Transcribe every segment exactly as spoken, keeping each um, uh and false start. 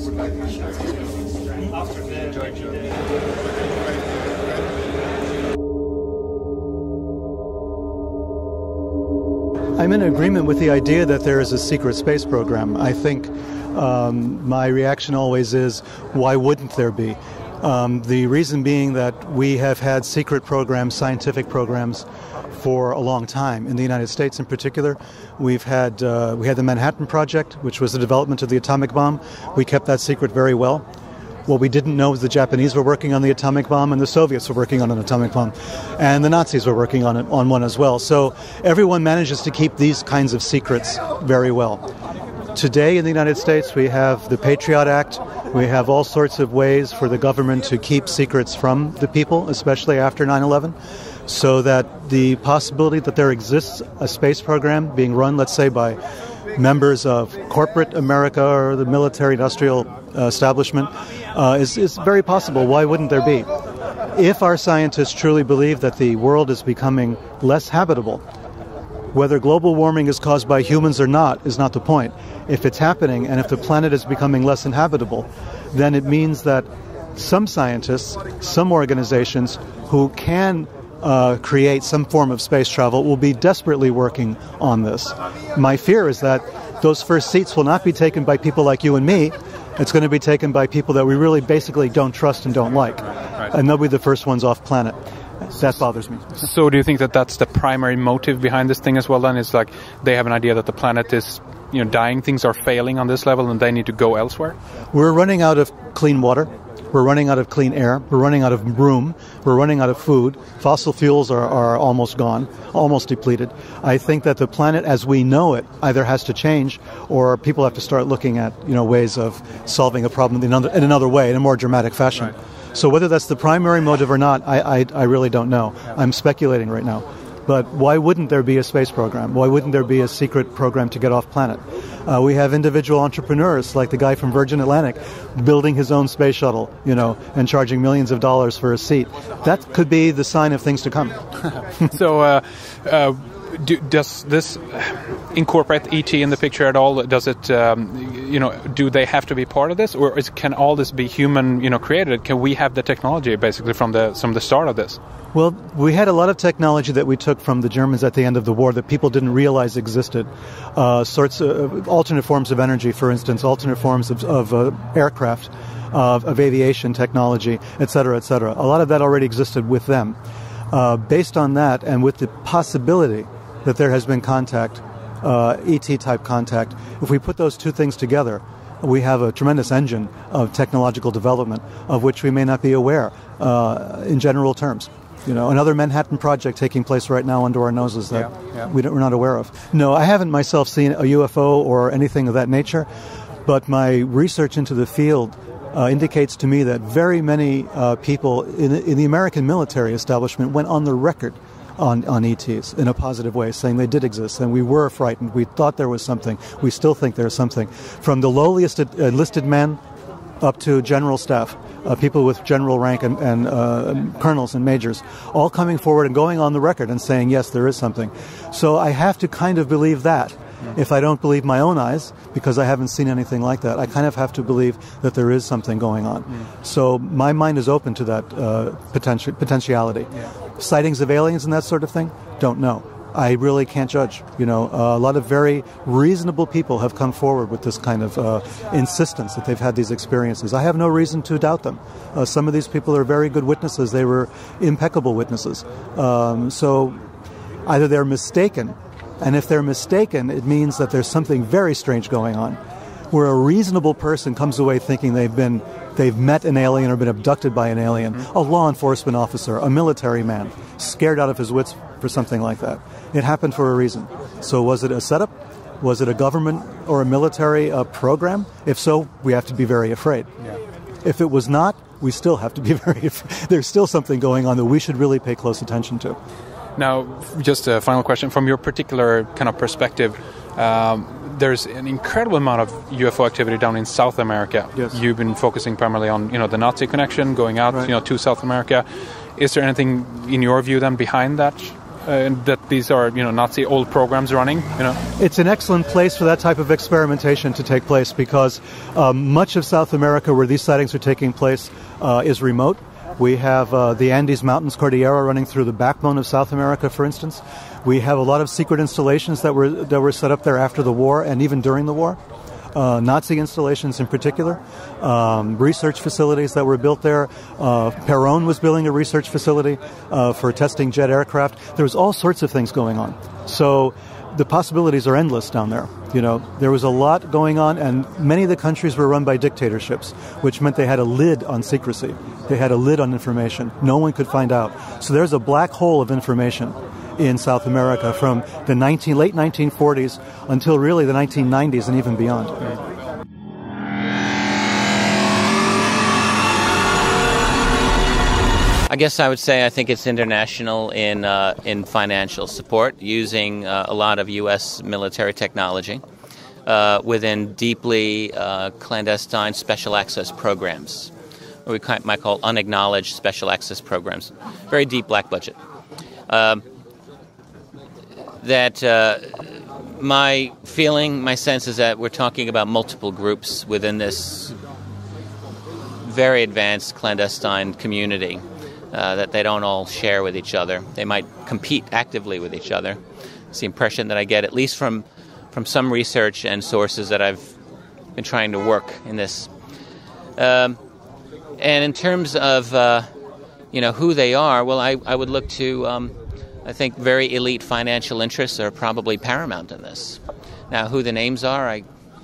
I'm in agreement with the idea that there is a secret space program. I think um, my reaction always is, why wouldn't there be? Um, the reason being that we have had secret programs, scientific programs, for a long time. In the United States in particular, we've had uh, we had the Manhattan Project, which was the development of the atomic bomb. We kept that secret very well. What we didn't know was the Japanese were working on the atomic bomb and the Soviets were working on an atomic bomb. And the Nazis were working on it, on one as well. So everyone manages to keep these kinds of secrets very well. Today in the United States we have the Patriot Act. We have all sorts of ways for the government to keep secrets from the people, especially after nine eleven, so that the possibility that there exists a space program being run, let's say, by members of corporate America or the military-industrial uh, establishment uh, is, is very possible. Why wouldn't there be? If our scientists truly believe that the world is becoming less habitable, whether global warming is caused by humans or not is not the point. If it's happening and if the planet is becoming less inhabitable, then it means that some scientists, some organizations who can Uh, create some form of space travel will be desperately working on this. My fear is that those first seats will not be taken by people like you and me. It's going to be taken by people that we really basically don't trust and don't like. Right. And they'll be the first ones off planet. That bothers me. So do you think that that's the primary motive behind this thing as well then? It's like they have an idea that the planet is, you know, dying, things are failing on this level and they need to go elsewhere? We're running out of clean water. We're running out of clean air. We're running out of room. We're running out of food. Fossil fuels are, are almost gone, almost depleted. I think that the planet as we know it either has to change or people have to start looking at, you know, ways of solving a problem in another, in another way, in a more dramatic fashion. Right. So whether that's the primary motive or not, I, I, I really don't know. I'm speculating right now. But why wouldn't there be a space program? Why wouldn't there be a secret program to get off planet? Uh, we have individual entrepreneurs like the guy from Virgin Atlantic building his own space shuttle, you know, and charging millions of dollars for a seat. That could be the sign of things to come. So uh, uh, do, does this incorporate E T in the picture at all? Does it, um, you know, do they have to be part of this, or is, can all this be human, you know, created? Can we have the technology basically from the from the start of this? Well, we had a lot of technology that we took from the Germans at the end of the war that people didn't realize existed. Uh, sorts of alternate forms of energy, for instance, alternate forms of, of uh, aircraft, uh, of aviation technology, et cetera, et cetera. A lot of that already existed with them. Uh, based on that, and with the possibility that there has been contact, uh, E T-type contact, if we put those two things together, we have a tremendous engine of technological development of which we may not be aware uh, in general terms. You know, another Manhattan Project taking place right now under our noses that yeah, yeah. We don't, we're not aware of. No, I haven't myself seen a U F O or anything of that nature, but my research into the field uh, indicates to me that very many uh, people in, in the American military establishment went on the record on, on E Ts in a positive way, saying they did exist, and we were frightened. We thought there was something. We still think there's something. From the lowliest enlisted men up to general staff, uh, people with general rank and, and uh, colonels and majors, all coming forward and going on the record and saying, yes, there is something. So I have to kind of believe that. If I don't believe my own eyes, because I haven't seen anything like that, I kind of have to believe that there is something going on. Mm. So my mind is open to that uh, potenti- potentiality. Yeah. Sightings of aliens and that sort of thing? Don't know. I really can't judge. You know, uh, a lot of very reasonable people have come forward with this kind of uh, insistence that they've had these experiences. I have no reason to doubt them. Uh, some of these people are very good witnesses. They were impeccable witnesses. Um, so either they're mistaken, and if they're mistaken, it means that there's something very strange going on, where a reasonable person comes away thinking they've been, they've met an alien or been abducted by an alien, mm-hmm. a law enforcement officer, a military man, scared out of his wits for something like that. It happened for a reason. So was it a setup? Was it a government or a military uh, program? If so, we have to be very afraid. Yeah. If it was not, we still have to be very afraid. There's still something going on that we should really pay close attention to. Now, just a final question. From your particular kind of perspective, um, there's an incredible amount of U F O activity down in South America. Yes. You've been focusing primarily on, you know, the Nazi connection, going out, right. you know, to South America. Is there anything, in your view, then, behind that and that these are, you know, Nazi old programs running, you know? It's an excellent place for that type of experimentation to take place because um, much of South America where these sightings are taking place uh, is remote. We have uh, the Andes Mountains Cordillera running through the backbone of South America, for instance. We have a lot of secret installations that were that were set up there after the war and even during the war. Uh, Nazi installations in particular, um, research facilities that were built there. Uh, Perón was building a research facility uh, for testing jet aircraft. There was all sorts of things going on. So the possibilities are endless down there. You know, there was a lot going on, and many of the countries were run by dictatorships, which meant they had a lid on secrecy. They had a lid on information. No one could find out. So there's a black hole of information in South America from the nineteen, late nineteen forties until really the nineteen nineties and even beyond. I guess I would say I think it's international in uh, in financial support, using uh, a lot of U S military technology uh, within deeply uh, clandestine special access programs, what we might call unacknowledged special access programs. Very deep black budget. Um, that uh, my feeling, my sense is that we're talking about multiple groups within this very advanced clandestine community. Uh, that they don't all share with each other. They might compete actively with each other. It's the impression that I get, at least from, from some research and sources that I've been trying to work in this. Um, and in terms of, uh, you know, who they are, well, I, I would look to, um, I think, very elite financial interests are probably paramount in this. Now, who the names are, I,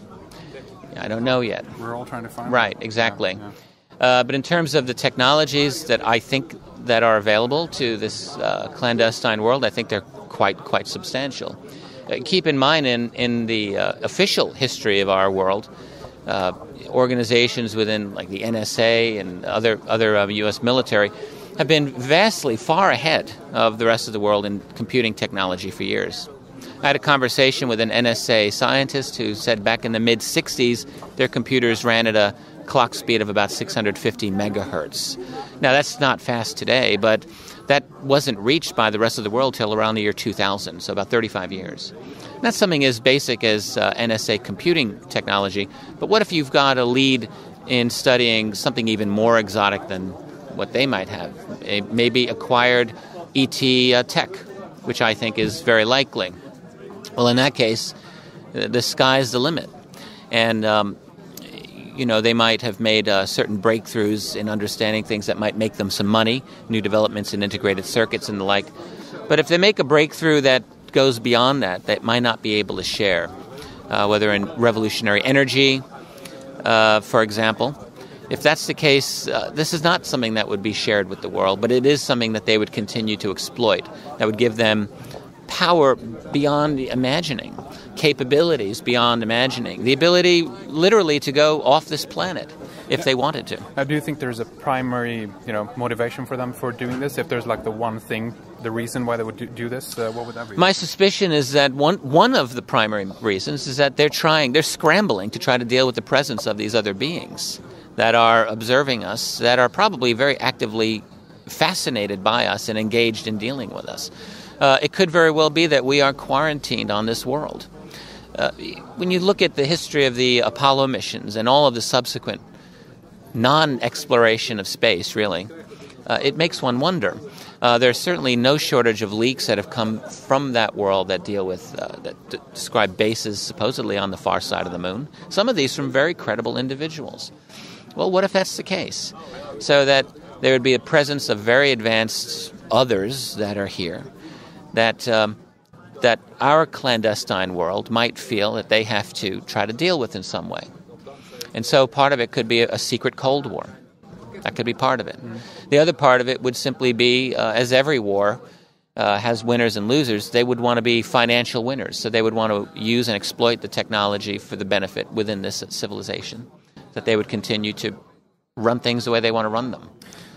I don't know yet. We're all trying to find Right, them. exactly. Yeah, yeah. Uh, but in terms of the technologies that I think that are available to this uh, clandestine world, I think they're quite quite substantial. Uh, keep in mind, in in the uh, official history of our world, uh, organizations within like the N S A and other other uh, U S military have been vastly far ahead of the rest of the world in computing technology for years. I had a conversation with an N S A scientist who said back in the mid sixties their computers ran at a clock speed of about six hundred fifty megahertz. Now, that's not fast today, but that wasn't reached by the rest of the world till around the year two thousand, so about thirty-five years. And that's something as basic as uh, N S A computing technology, but what if you've got a lead in studying something even more exotic than what they might have? A, maybe acquired E T uh, tech, which I think is very likely. Well, in that case, the sky's the limit. And um, you know, they might have made uh, certain breakthroughs in understanding things that might make them some money, new developments in integrated circuits and the like. But if they make a breakthrough that goes beyond that, they might not be able to share, uh, whether in revolutionary energy, uh, for example. If that's the case, uh, this is not something that would be shared with the world, but it is something that they would continue to exploit, that would give them power beyond imagining, capabilities beyond imagining, the ability literally to go off this planet if they wanted to. Now, do you think there's a primary, you know, motivation for them for doing this? If there's like the one thing, the reason why they would do, do this, uh, what would that be? My suspicion is that one one of the primary reasons is that they're trying, they're scrambling to try to deal with the presence of these other beings that are observing us, that are probably very actively fascinated by us and engaged in dealing with us. Uh, it could very well be that we are quarantined on this world. Uh, when you look at the history of the Apollo missions and all of the subsequent non-exploration of space, really, uh, it makes one wonder. Uh, there's certainly no shortage of leaks that have come from that world that deal with, uh, that d- describe bases supposedly on the far side of the moon. Some of these from very credible individuals. Well, what if that's the case? So that there would be a presence of very advanced others that are here, that um, that our clandestine world might feel that they have to try to deal with in some way. And so part of it could be a, a secret Cold War. That could be part of it. Mm. The other part of it would simply be, uh, as every war uh, has winners and losers, they would want to be financial winners. So they would want to use and exploit the technology for the benefit within this civilization, that they would continue to run things the way they want to run them.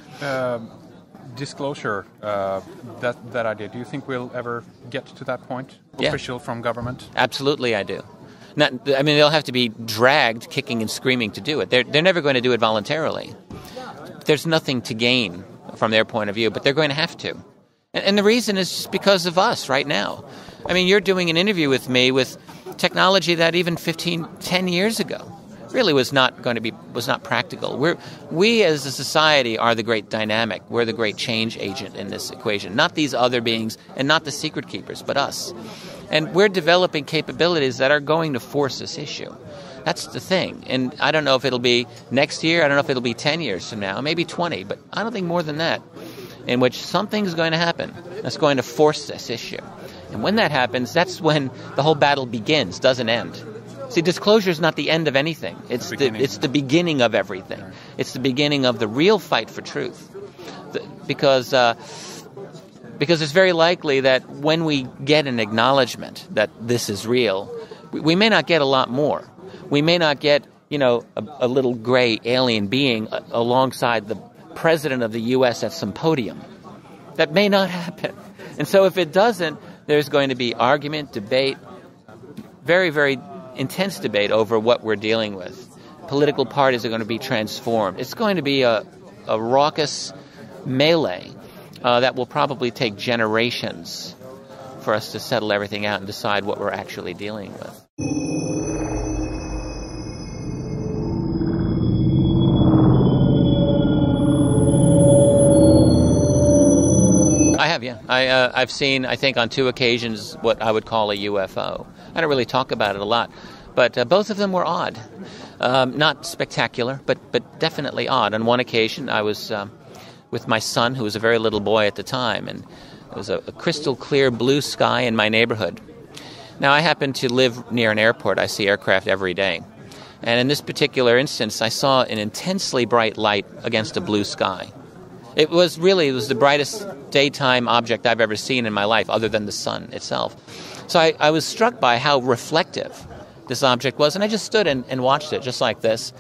Uh, disclosure, uh, that that idea, do you think we'll ever get to that point, yeah. official from government? Absolutely, I do. Not, I mean, they'll have to be dragged, kicking and screaming to do it. They're, they're never going to do it voluntarily. There's nothing to gain from their point of view, but they're going to have to. And, and the reason is just because of us right now. I mean, you're doing an interview with me with technology that even fifteen, ten years ago really was not going to be, was not practical. We're, we as a society are the great dynamic. We're the great change agent in this equation. Not these other beings and not the secret keepers, but us. And we're developing capabilities that are going to force this issue. That's the thing. And I don't know if it'll be next year, I don't know if it'll be ten years from now, maybe twenty, but I don't think more than that, in which something's going to happen that's going to force this issue. And when that happens, that's when the whole battle begins, doesn't end. See, disclosure is not the end of anything. It's the, it's the beginning of everything. It's the beginning of the real fight for truth. The, because uh, because it's very likely that when we get an acknowledgement that this is real, we, we may not get a lot more. We may not get, you know, a, a little gray alien being a, alongside the president of the U S at some podium. That may not happen. And so if it doesn't, there's going to be argument, debate, very, very intense debate over what we're dealing with. Political parties are going to be transformed. It's going to be a, a raucous melee uh, that will probably take generations for us to settle everything out and decide what we're actually dealing with. I have, yeah. I, uh, I've seen, I think, on two occasions what I would call a U F O. I don't really talk about it a lot, but uh, both of them were odd. Um, not spectacular, but but definitely odd. On one occasion, I was um, with my son, who was a very little boy at the time, and it was a, a crystal clear blue sky in my neighborhood. Now, I happen to live near an airport. I see aircraft every day. And in this particular instance, I saw an intensely bright light against a blue sky. It was really, it was the brightest daytime object I've ever seen in my life, other than the sun itself. So I, I was struck by how reflective this object was, and I just stood and, and watched it, just like this.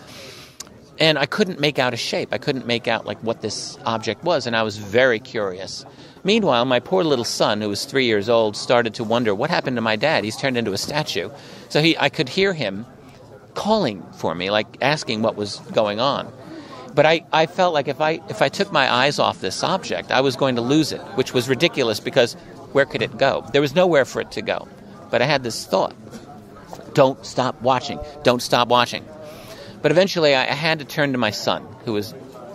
And I couldn't make out a shape. I couldn't make out like what this object was, and I was very curious. Meanwhile, my poor little son, who was three years old, started to wonder, what happened to my dad? He's turned into a statue. So he, I could hear him calling for me, like asking what was going on. But I, I felt like if I if I took my eyes off this object, I was going to lose it, which was ridiculous because where could it go? There was nowhere for it to go. But I had this thought, don't stop watching, don't stop watching. But eventually I, I had to turn to my son, who was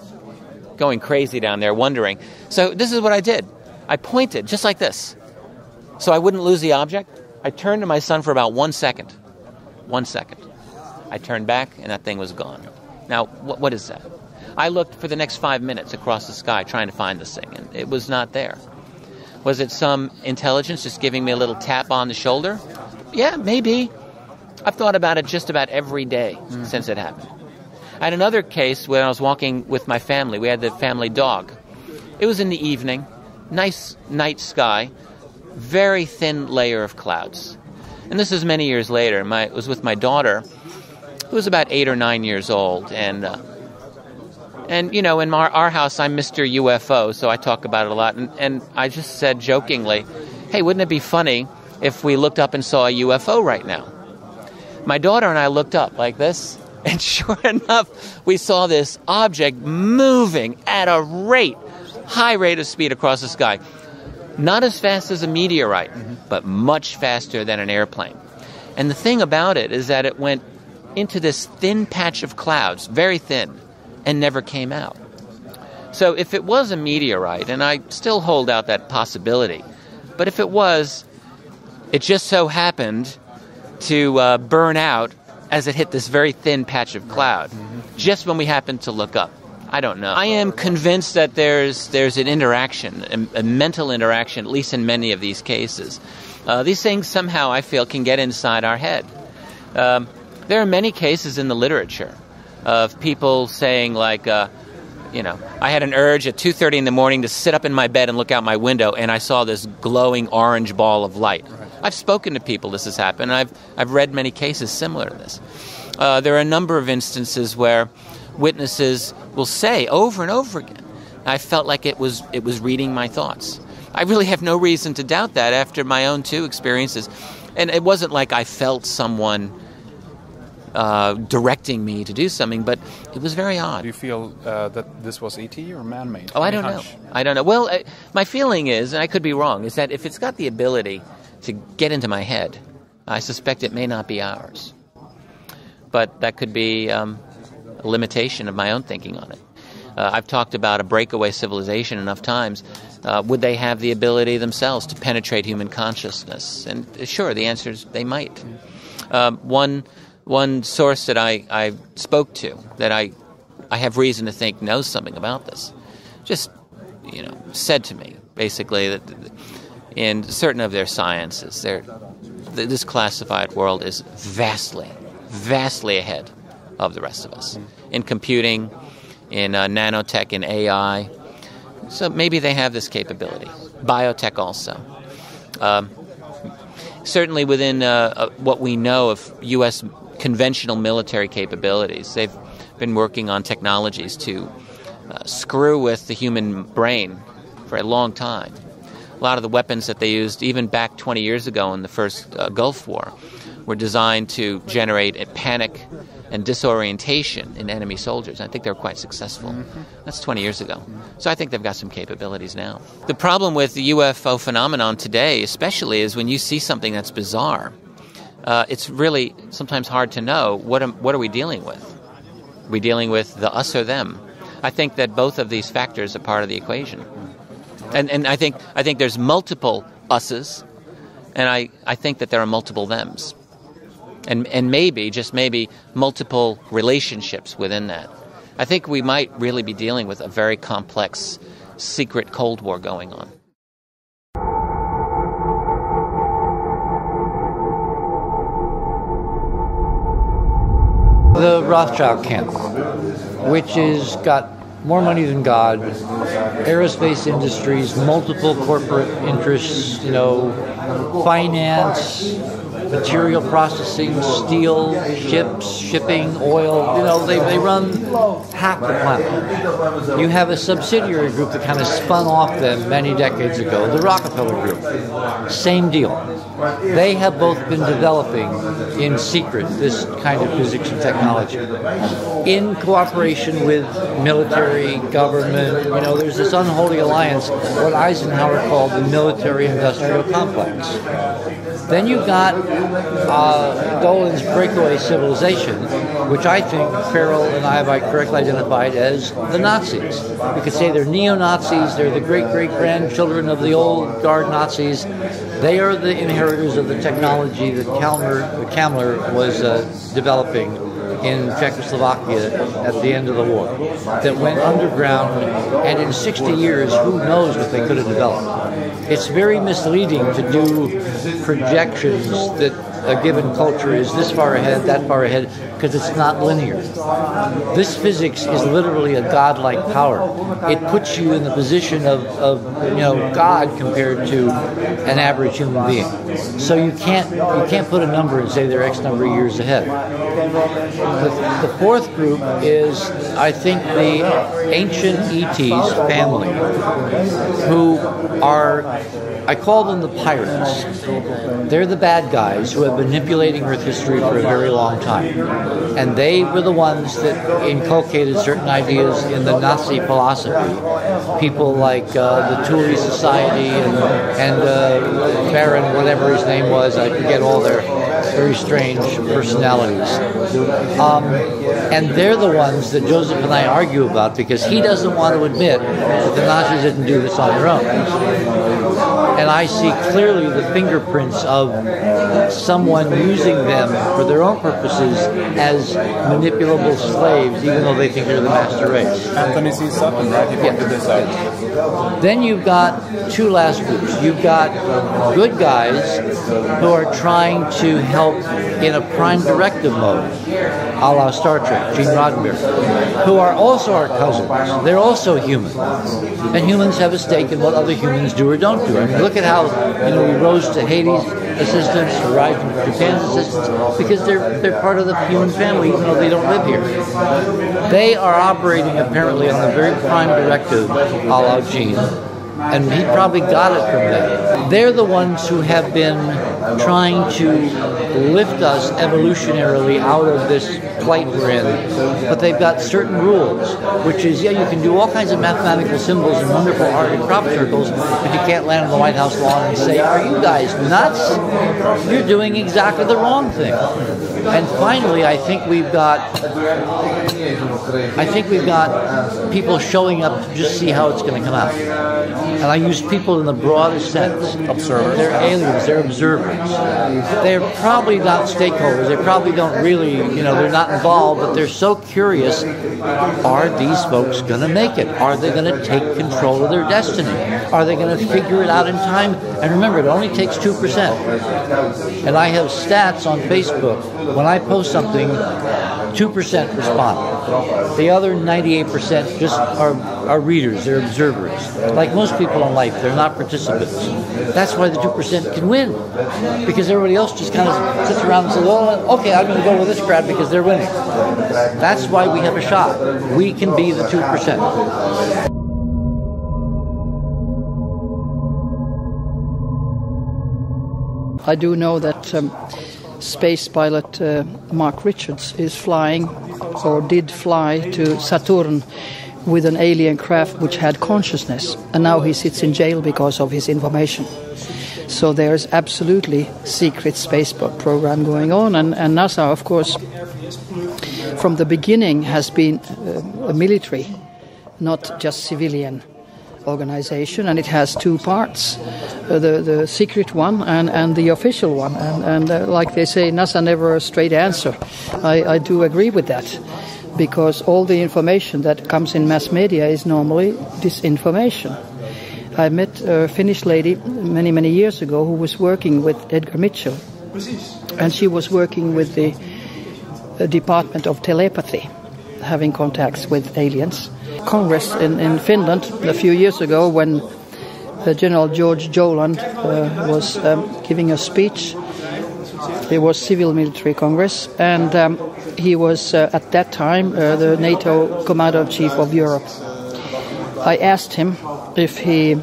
going crazy down there, wondering. So this is what I did. I pointed, just like this, so I wouldn't lose the object. I turned to my son for about one second. One second. I turned back, and that thing was gone. Now, what, what is that? I looked for the next five minutes across the sky trying to find this thing, and it was not there. Was it some intelligence just giving me a little tap on the shoulder? Yeah, maybe. I've thought about it just about every day mm-hmm. since it happened. I had another case where I was walking with my family. We had the family dog. It was in the evening, nice night sky, very thin layer of clouds. And this is many years later. My, it was with my daughter, who was about eight or nine years old, and uh, and you know, in our, our house, I'm Mister U F O, so I talk about it a lot. And, and I just said jokingly, "Hey, wouldn't it be funny if we looked up and saw a U F O right now?" My daughter and I looked up like this, and sure enough, we saw this object moving at a rate, high rate of speed across the sky. Not as fast as a meteorite, mm-hmm. but much faster than an airplane. And the thing about it is that it went into this thin patch of clouds, very thin, and never came out. So if it was a meteorite, and I still hold out that possibility, but if it was, it just so happened to uh, burn out as it hit this very thin patch of cloud, mm-hmm. just when we happened to look up. I don't know. I am convinced that there's there's an interaction, a, a mental interaction, at least in many of these cases. Uh, these things somehow, I feel, can get inside our head. Um, there are many cases in the literature of people saying, like, uh, you know, I had an urge at two thirty in the morning to sit up in my bed and look out my window, and I saw this glowing orange ball of light. Right. I've spoken to people this has happened, and I've, I've read many cases similar to this. Uh, there are a number of instances where witnesses will say over and over again, I felt like it was it was reading my thoughts. I really have no reason to doubt that after my own two experiences. And it wasn't like I felt someone uh, directing me to do something, but it was very odd. Do you feel uh, that this was E T or man-made? Oh, I Any don't hunch? know. I don't know. Well, I, my feeling is, and I could be wrong, is that if it's got the ability to get into my head, I suspect it may not be ours. But that could be um, a limitation of my own thinking on it. Uh, I've talked about a breakaway civilization enough times. Uh, would they have the ability themselves to penetrate human consciousness? And uh, sure, the answer is they might. Um, one one source that I, I spoke to that I I have reason to think knows something about this, just you know, said to me basically that in certain of their sciences, their this classified world is vastly, vastly ahead of the rest of us in computing, in uh, nanotech, in A I. So maybe they have this capability. Biotech also. Um, certainly within uh, uh, what we know of U S conventional military capabilities, they've been working on technologies to uh, screw with the human brain for a long time. A lot of the weapons that they used even back twenty years ago in the first uh, Gulf War were designed to generate a panic and disorientation in enemy soldiers. I think they were quite successful. Mm-hmm. That's twenty years ago. So I think they've got some capabilities now. The problem with the U F O phenomenon today, especially, is when you see something that's bizarre, uh, it's really sometimes hard to know what am, what are we dealing with. Are we dealing with the us or them? I think that both of these factors are part of the equation. And and I think I think there's multiple us's, and I, I think that there are multiple thems. And and maybe, just maybe, multiple relationships within that. I think we might really be dealing with a very complex, secret Cold War going on. The Rothschild camp, which has got more money than God, aerospace industries, multiple corporate interests, you know, finance, material processing, steel, ships, shipping, oil, you know, they, they run half the planet. You have a subsidiary group that kind of spun off them many decades ago, the Rockefeller Group. Same deal. They have both been developing in secret this kind of physics and technology in cooperation with military, government. You know, there's this unholy alliance, what Eisenhower called the military-industrial complex. Then you've got uh, Dolan's breakaway civilization, which I think Farrell and I have correctly identified as the Nazis. You could say they're neo-Nazis, they're the great-great-grandchildren of the old guard Nazis. They are the inheritors of the technology that Kalmar, Kamler was uh, developing in Czechoslovakia at the end of the war, that went underground, and in sixty years, who knows what they could have developed. It's very misleading to do projections that a given culture is this far ahead, that far ahead, because it's not linear. This physics is literally a godlike power. It puts you in the position of, of you know, God compared to an average human being. So you can't you can't put a number and say they're X number of years ahead. The, the fourth group is, I think, the ancient E Ts family, who are, I call them the pirates. They're the bad guys who have been manipulating Earth history for a very long time. And they were the ones that inculcated certain ideas in the Nazi philosophy. People like uh, the Thule Society and, and uh, Baron, whatever his name was, I forget all their very strange personalities. Um, and they're the ones that Joseph and I argue about, because he doesn't want to admit that the Nazis didn't do this on their own. And I see clearly the fingerprints of someone using them for their own purposes as manipulable slaves, even though they think they're the master race. Anthony C. Sutton, right? He pointed this out. Then you've got two last groups. You've got good guys who are trying to help in a prime directive mode, a la Star Trek, Gene Roddenberry, who are also our cousins. They're also human. And humans have a stake in what other humans do or don't do. I mean, look at how, you know, we rose to Hades' assistance, arrived to Japan's assistance, because they're they're part of the human family, even though they don't live here. They are operating apparently on the very prime directive, a la Gene, and he probably got it from them. They're the ones who have been trying to lift us evolutionarily out of this plight we're in. But they've got certain rules, which is, yeah, you can do all kinds of mathematical symbols and wonderful art and crop circles, but you can't land on the White House lawn and say, are you guys nuts? You're doing exactly the wrong thing. And finally, I think we've got, I think we've got people showing up to just see how it's going to come out. And I use people in the broadest sense. Observers. They're aliens. They're observers. They're probably not stakeholders. They probably don't really, you know, they're not involved, but they're so curious. Are these folks going to make it? Are they going to take control of their destiny? Are they going to figure it out in time? And remember, it only takes two percent. And I have stats on Facebook. When I post something, two percent respond. The other ninety-eight percent just are, are readers. They're observers. Like most people in life, they're not participants. That's why the two percent can win. Because everybody else just kind of sits around and says, oh, okay, I'm going to go with this crowd because they're winning. That's why we have a shot. We can be the two percent. I do know that um, space pilot uh, Mark Richards is flying, or did fly, to Saturn with an alien craft which had consciousness, and now he sits in jail because of his information. So there's absolutely secret space program going on, and, and NASA, of course, from the beginning has been uh, a military, not just civilian organization, and it has two parts, uh, the the secret one and, and the official one, and, and uh, like they say, NASA never a straight answer. I, I do agree with that, because all the information that comes in mass media is normally disinformation. I met a Finnish lady many, many years ago who was working with Edgar Mitchell, and she was working with the uh, Department of Telepathy, having contacts with aliens. Congress in, in Finland a few years ago, when uh, General George Joland uh, was um, giving a speech. It was civil military Congress, and um, he was uh, at that time uh, the NATO Commander-in-Chief of Europe. I asked him if he,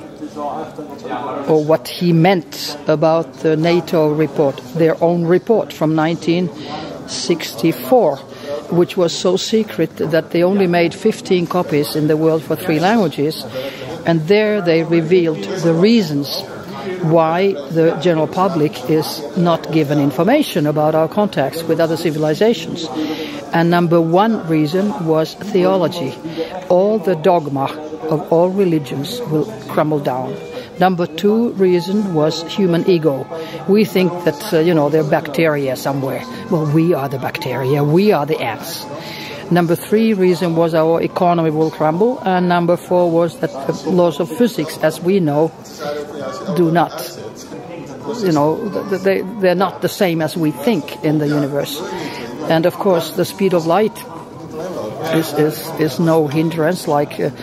or what he meant about the NATO report, their own report from nineteen sixty-four, which was so secret that they only made fifteen copies in the world for three languages, and there they revealed the reasons why the general public is not given information about our contacts with other civilizations. And number one reason was theology. All the dogma of all religions will crumble down. Number two reason was human ego. We think that, uh, you know, there are bacteria somewhere. Well, we are the bacteria. We are the ants. Number three reason was our economy will crumble. And number four was that the laws of physics, as we know, do not, you know, they, they're not the same as we think in the universe. And of course, the speed of light is, is, is no hindrance like uh,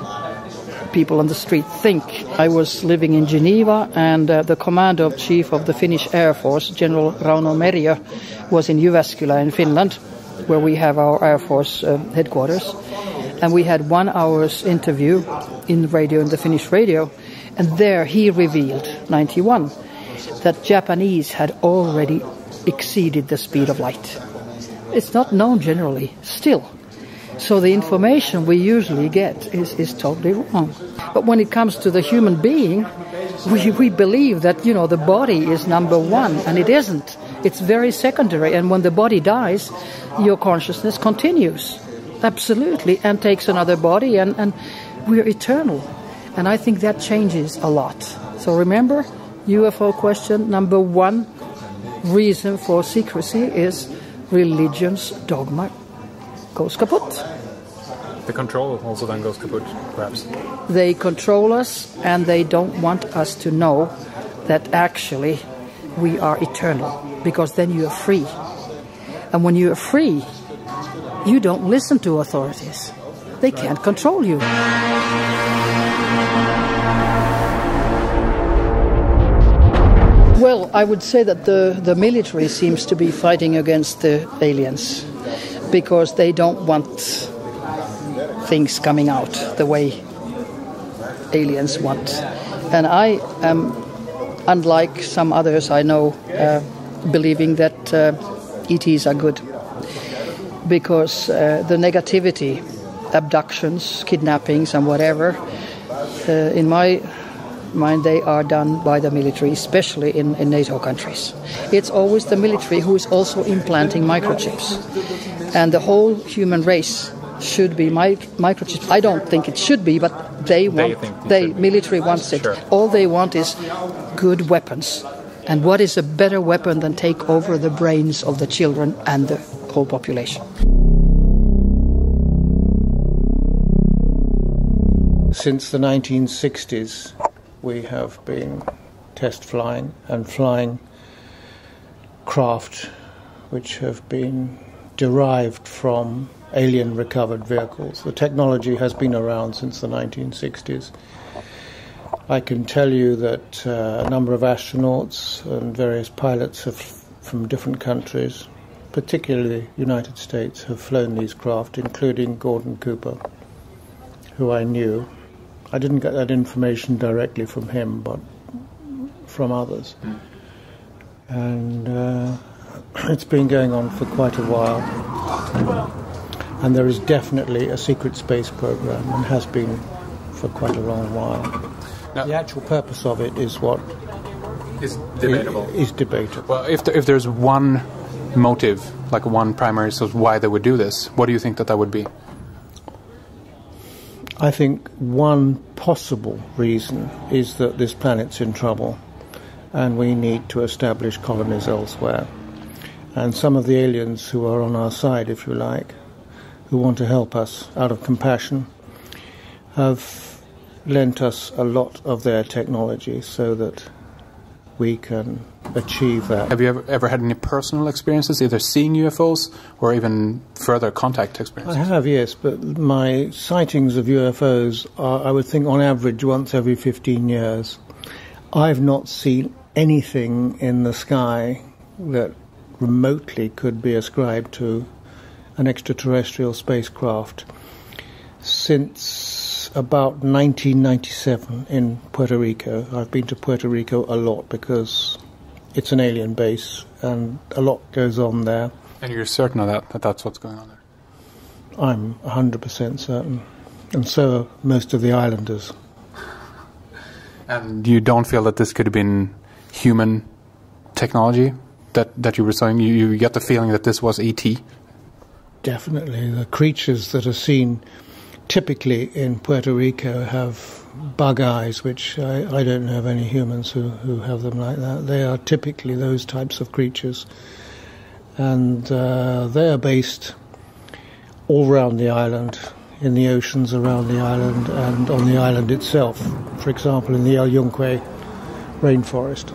people on the street think. I was living in Geneva, and uh, the commander-in-chief of the Finnish Air Force, General Rauno Meriö, was in Jyväskylä in Finland, where we have our Air Force uh, headquarters. And we had one hour's interview in radio, in the Finnish radio, and there he revealed, ninety-one, that Japanese had already exceeded the speed of light. It's not known generally, still. So the information we usually get is, is totally wrong. But when it comes to the human being, we, we believe that, you know, the body is number one, and it isn't. It's very secondary, and when the body dies, your consciousness continues, absolutely, and takes another body, and, and we're eternal. And I think that changes a lot. So remember, U F O question number one reason for secrecy is religion's dogma goes kaput. The control also then goes kaput, perhaps. They control us, and they don't want us to know that actually we are eternal, because then you are free. And when you are free, you don't listen to authorities. They can't control you. Well, I would say that the, the military seems to be fighting against the aliens, because they don't want things coming out the way aliens want. And I am, unlike some others I know, uh, believing that uh, E Ts are good. Because uh, the negativity, abductions, kidnappings and whatever, uh, in my mind they are done by the military, especially in, in NATO countries. It's always the military who is also implanting microchips. And the whole human race should be mi- microchips. I don't think it should be, but they want, they, they military wants it. Sure. All they want is good weapons. And what is a better weapon than take over the brains of the children and the whole population? Since the nineteen sixties, we have been test flying and flying craft which have been derived from alien recovered vehicles. The technology has been around since the nineteen sixties. I can tell you that uh, a number of astronauts and various pilots have, from different countries, particularly the United States, have flown these craft, including Gordon Cooper, who I knew. I didn't get that information directly from him, but from others. And uh, it's been going on for quite a while. And there is definitely a secret space program, and has been for quite a long while. Now, the actual purpose of it is what is debatable. Is, is debatable. Well, if there, if there's one motive, like one primary source, why they would do this, what do you think that that would be? I think one possible reason is that this planet's in trouble and we need to establish colonies elsewhere. And some of the aliens who are on our side, if you like, who want to help us out of compassion, have lent us a lot of their technology so that we can achieve that. Have you ever, ever had any personal experiences, either seeing U F Os or even further contact experiences? I have, yes, but my sightings of U F Os are, I would think, on average once every fifteen years. I've not seen anything in the sky that remotely could be ascribed to an extraterrestrial spacecraft since about nineteen ninety-seven in Puerto Rico. I've been to Puerto Rico a lot because it's an alien base and a lot goes on there. And you're certain of that, that that's what's going on there? I'm one hundred percent certain. And so are most of the islanders. And you don't feel that this could have been human technology that, that you were saying? You, you get the feeling that this was E T? Definitely. The creatures that are seen typically in Puerto Rico have bug eyes, which I, I don't know of any humans who, who have them like that. They are typically those types of creatures. And uh, they are based all around the island, in the oceans around the island and on the island itself. For example, in the El Yunque rainforest.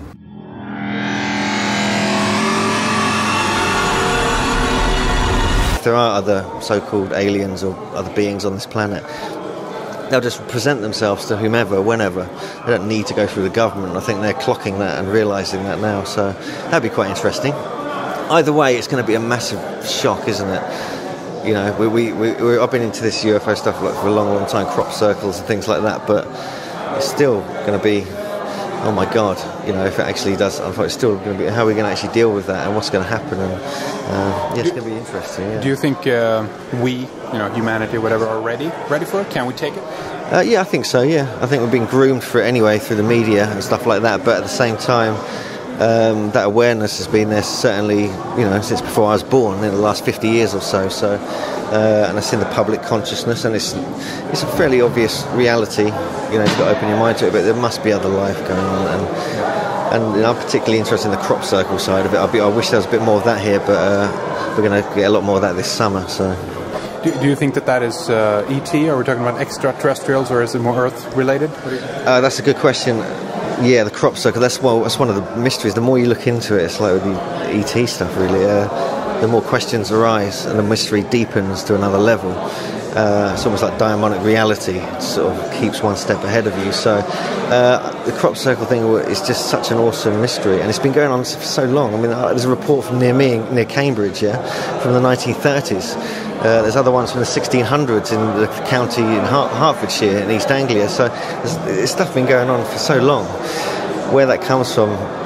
If there are other so-called aliens or other beings on this planet, they'll just present themselves to whomever, whenever. They don't need to go through the government. I think they're clocking that and realising that now, so that'd be quite interesting. Either way, it's going to be a massive shock, isn't it? You know, we, we, we, we, I've been into this U F O stuff like for a long, long time, crop circles and things like that, but it's still going to be, oh my God, you know, if it actually does, it's still going to be, how are we going to actually deal with that and what's going to happen? And uh, yeah, it's going to be interesting. Yeah. Do you think uh, we, you know, humanity, whatever, are ready, ready for it? Can we take it? Uh, yeah, I think so, yeah. I think we've been groomed for it anyway through the media and stuff like that, but at the same time, Um, that awareness has been there certainly, you know, since before I was born, in the last fifty years or so. So, uh, and it's in the public consciousness, and it's it's a fairly obvious reality. You know, you've got to open your mind to it, but there must be other life going on. And and you know, I'm particularly interested in the crop circle side of it. I'll be, I wish there was a bit more of that here, but uh, we're going to get a lot more of that this summer. So, do, do you think that that is uh, E T? Are we talking about extraterrestrials, or is it more Earth related? Uh, that's a good question. Yeah, the crop circle, that's, well, that's one of the mysteries. The more you look into it, it's like with the E T stuff, really. Uh, the more questions arise and the mystery deepens to another level. Uh, it's almost like diamonic reality. It sort of keeps one step ahead of you. So uh, the crop circle thing is just such an awesome mystery. And it's been going on for so long. I mean, there's a report from near me, near Cambridge, yeah, from the nineteen thirties. Uh, there's other ones from the sixteen hundreds in the county in Hert- Hertfordshire in East Anglia. So there's, there's stuff been going on for so long. Where that comes from,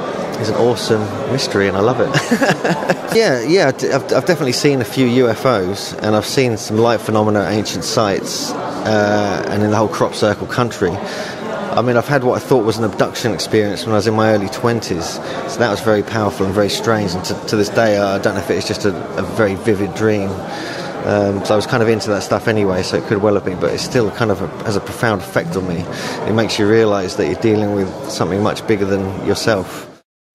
is an awesome mystery, and I love it. yeah, yeah, I've, I've definitely seen a few U F Os, and I've seen some light phenomena at ancient sites, uh, and in the whole crop circle country. I mean, I've had what I thought was an abduction experience when I was in my early twenties, so that was very powerful and very strange, and to, to this day I don't know if it's just a, a very vivid dream. Um, so I was kind of into that stuff anyway, so it could well have been, but it still kind of a, has a profound effect on me. It makes you realise that you're dealing with something much bigger than yourself.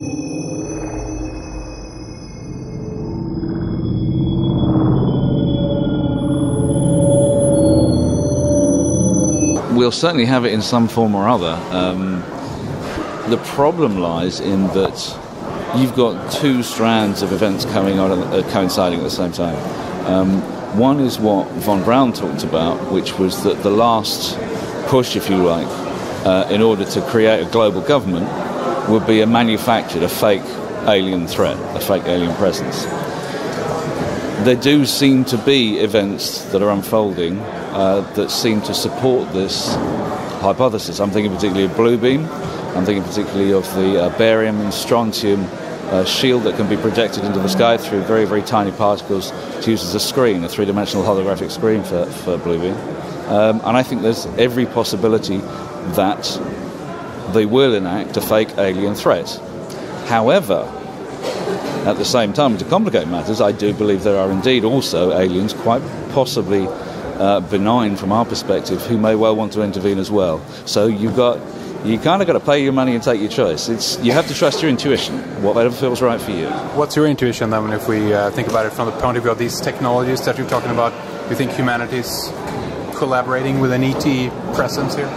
We'll certainly have it in some form or other. Um, the problem lies in that you've got two strands of events coming on, uh, coinciding at the same time. Um, one is what von Braun talked about, which was that the last push, if you like, uh, in order to create a global government would be a manufactured, a fake alien threat, a fake alien presence. There do seem to be events that are unfolding uh, that seem to support this hypothesis. I'm thinking particularly of Bluebeam. I'm thinking particularly of the uh, barium and strontium uh, shield that can be projected into the sky through very, very tiny particles to use as a screen, a three-dimensional holographic screen for, for Bluebeam. Um, and I think there's every possibility that they will enact a fake alien threat. However, at the same time, to complicate matters, I do believe there are indeed also aliens, quite possibly uh, benign from our perspective, who may well want to intervene as well. So you've got, you kind of got to pay your money and take your choice. It's, you have to trust your intuition, whatever feels right for you. What's your intuition then, if we uh, think about it from the point of view of these technologies that you're talking about? Do you think humanity's collaborating with an E T presence here?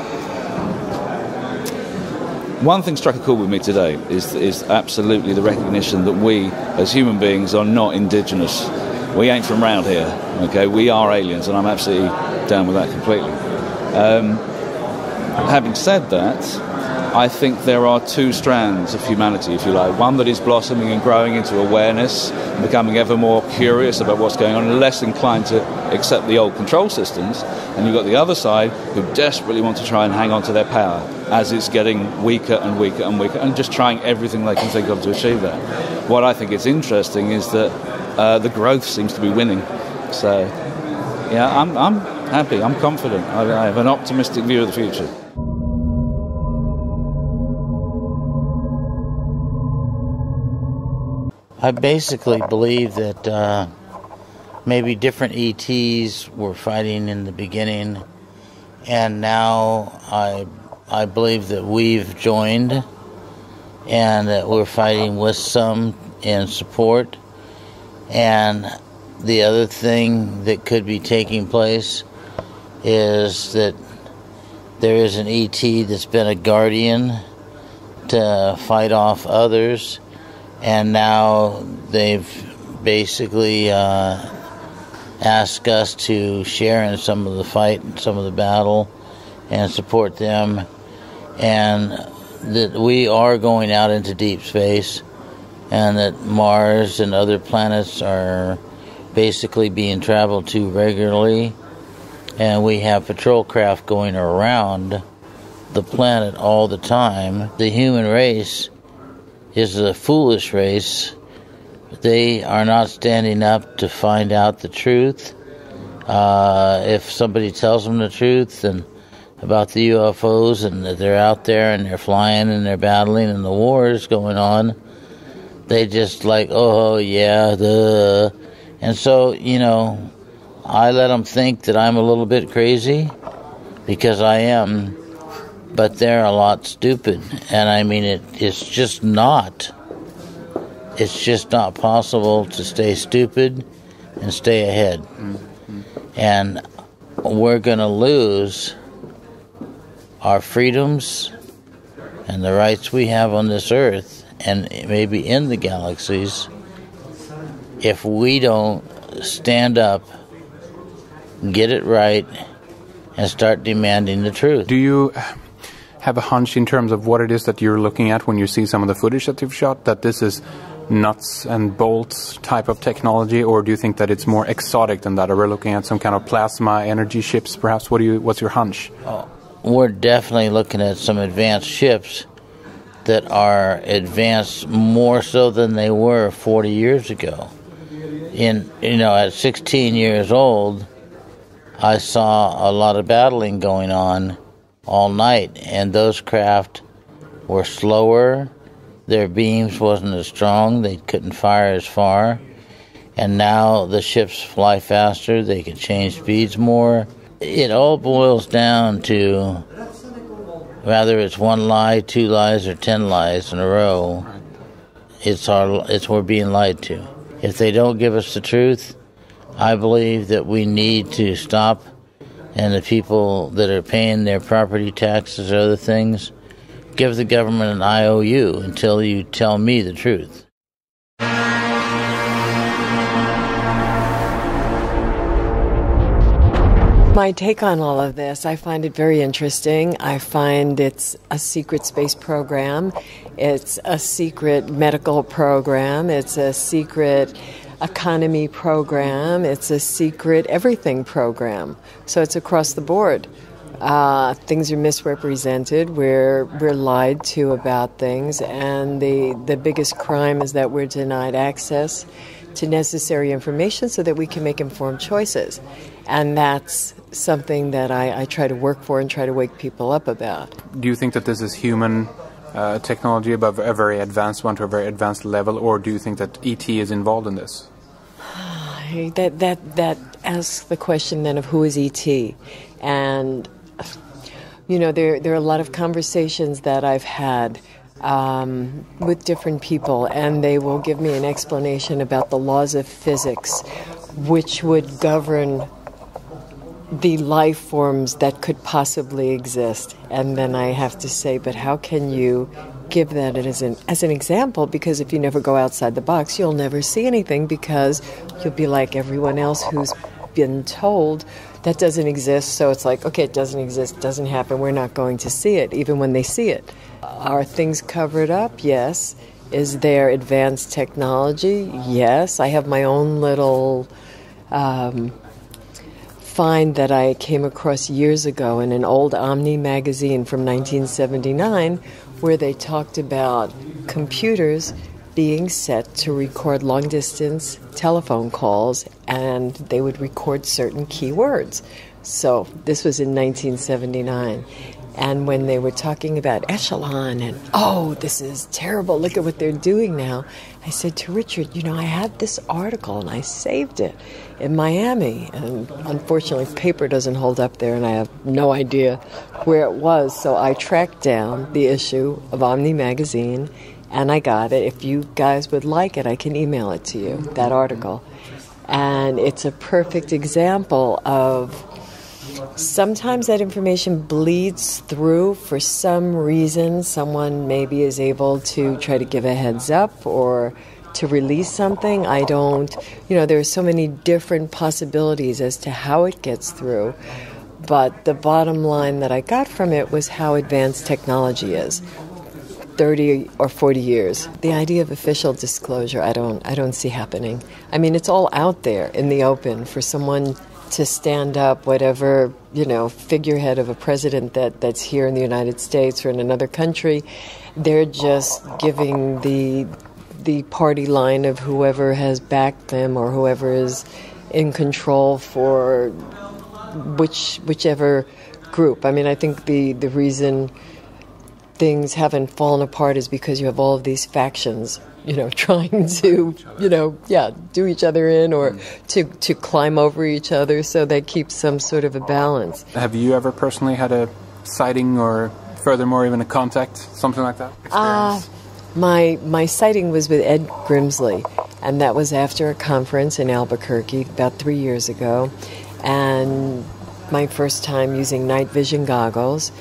One thing struck a chord with me today is is absolutely the recognition that we, as human beings, are not indigenous. We ain't from round here, okay? We are aliens, and I'm absolutely down with that completely. Um, having said that, I think there are two strands of humanity, if you like. One that is blossoming and growing into awareness, becoming ever more curious about what's going on, and less inclined to accept the old control systems. And you've got the other side who desperately want to try and hang on to their power as it's getting weaker and weaker and weaker, and just trying everything they can think of to achieve that. What I think is interesting is that uh, the growth seems to be winning. So, yeah, I'm, I'm happy, I'm confident. I, I have an optimistic view of the future. I basically believe that uh, maybe different E Ts were fighting in the beginning, and now I I believe that we've joined and that we're fighting with some in support. And the other thing that could be taking place is that there is an E T that's been a guardian to fight off others, and now they've basically uh, asked us to share in some of the fight and some of the battle and support them, and that we are going out into deep space, and that Mars and other planets are basically being traveled to regularly, and we have patrol craft going around the planet all the time. The human race is a foolish race. They are not standing up to find out the truth. Uh, if somebody tells them the truth and about the U F Os and that they're out there and they're flying and they're battling and the war is going on, they just like, oh yeah, the, and so, you know, I let them think that I'm a little bit crazy, because I am. But they're a lot stupid, and I mean it. It's just not. It's just not possible to stay stupid and stay ahead. Mm-hmm. And we're going to lose our freedoms and the rights we have on this earth, and maybe in the galaxies, if we don't stand up, get it right, and start demanding the truth. Do you have a hunch in terms of what it is that you're looking at when you see some of the footage that you've shot, that this is nuts and bolts type of technology, or do you think that it's more exotic than that? Or we're looking at some kind of plasma energy ships, perhaps? What do you? What's your hunch? Oh, we're definitely looking at some advanced ships that are advanced more so than they were forty years ago. In you know, at sixteen years old, I saw a lot of battling going on all night, and those craft were slower. Their beams wasn't as strong. They couldn't fire as far. And now the ships fly faster. They can change speeds more. It all boils down to whether it's one lie, two lies, or ten lies in a row. It's our. It's we're being lied to. If they don't give us the truth, I believe that we need to stop, and the people that are paying their property taxes or other things, give the government an I O U until you tell me the truth. My take on all of this, I find it very interesting. I find it's a secret space program. It's a secret medical program. It's a secret economy program. It's a secret everything program. So it's across the board. Uh, things are misrepresented. We're we're lied to about things, and the the biggest crime is that we're denied access to necessary information so that we can make informed choices. And that's something that I, I try to work for and try to wake people up about. Do you think that this is human uh, technology above a very advanced one to a very advanced level, or do you think that E T is involved in this? that that that asks the question then of who is E T, and you know there there are a lot of conversations that I've had um, with different people, and they will give me an explanation about the laws of physics, which would govern the life forms that could possibly exist. And then I have to say, but how can you give that as an as an example? Because if you never go outside the box, you'll never see anything, because you'll be like everyone else who's been told that doesn't exist. So it's like, okay, it doesn't exist, doesn't happen, we're not going to see it, even when they see it. Are things covered up? Yes. Is there advanced technology? Yes. I have my own little um, find that I came across years ago in an old Omni magazine from nineteen seventy-nine, where they talked about computers being set to record long-distance telephone calls, and they would record certain keywords. So this was in nineteen seventy-nine. And when they were talking about Echelon and, oh, this is terrible, look at what they're doing now, I said to Richard, you know, I had this article and I saved it in Miami. And unfortunately, paper doesn't hold up there, and I have no idea where it was. So I tracked down the issue of Omni magazine, and I got it. If you guys would like it, I can email it to you, that article. And it's a perfect example of sometimes that information bleeds through for some reason. Someone maybe is able to try to give a heads up or to release something. I don't, you know, there are so many different possibilities as to how it gets through. But the bottom line that I got from it was how advanced technology is. thirty or forty years. The idea of official disclosure, I don't I don't see happening. I mean, it's all out there in the open for someone to stand up, whatever, you know, figurehead of a president that, that's here in the United States or in another country. They're just giving the the party line of whoever has backed them or whoever is in control for which whichever group. I mean, I think the, the reason things haven't fallen apart is because you have all of these factions, you know, trying to, you know, yeah, do each other in or to, to climb over each other, so that keeps some sort of a balance. Have you ever personally had a sighting or furthermore even a contact, something like that? Uh, my, my sighting was with Ed Grimsley, and that was after a conference in Albuquerque about three years ago, and my first time using night vision goggles,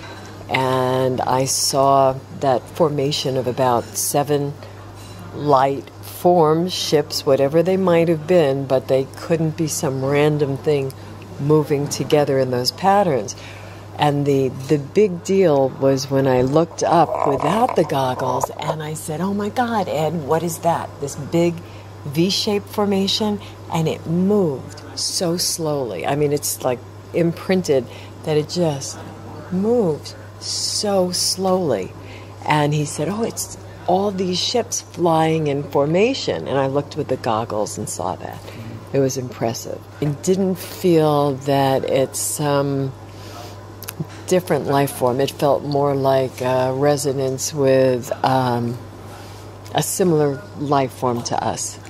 and I saw that formation of about seven light forms, ships, whatever they might have been, but they couldn't be some random thing moving together in those patterns. And the, the big deal was when I looked up without the goggles and I said, oh my God, Ed, what is that? This big V-shaped formation? And it moved so slowly. I mean, it's like imprinted that it just moved so slowly. And he said, oh, it's all these ships flying in formation. And I looked with the goggles and saw that. It was impressive. I didn't feel that it's some different life form. It felt more like a resonance with um, a similar life form to us.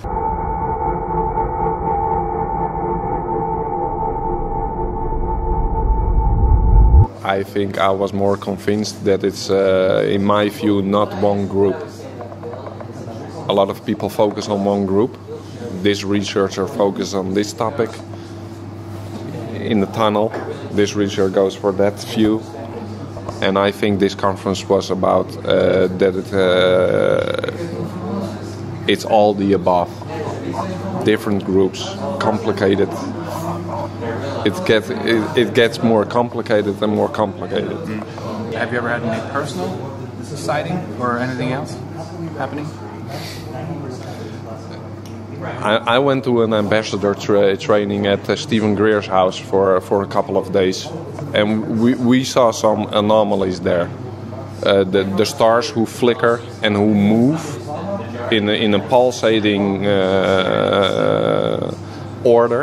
I think I was more convinced that it's, uh, in my view, not one group. A lot of people focus on one group. This researcher focuses on this topic in the tunnel. This researcher goes for that view. And I think this conference was about uh, that it, uh, it's all the above. Different groups, complicated. It gets it, it gets more complicated and more complicated. Mm. Have you ever had any personal sighting or anything else happening? I, I went to an ambassador tra- training at uh, Stephen Greer's house for for a couple of days, and we, we saw some anomalies there. Uh, the the stars who flicker and who move in a, in a pulsating uh, order.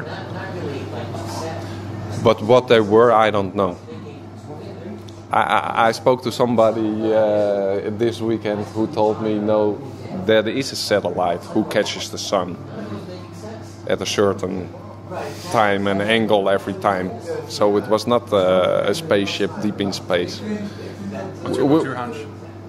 But what they were, I don't know. I, I, I spoke to somebody uh, this weekend who told me, no, there is a satellite who catches the sun at a certain time and angle every time. So it was not a, a spaceship deep in space. What's your, what's your hunch?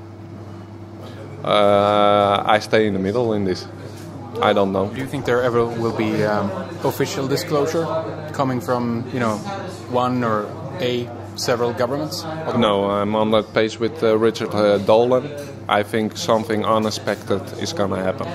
Uh, I stay in the middle in this. I don't know. Do you think there ever will be um, official disclosure coming from, you know, one or a several governments? No, I'm on that page with uh, Richard uh, Dolan. I think something unexpected is going to happen.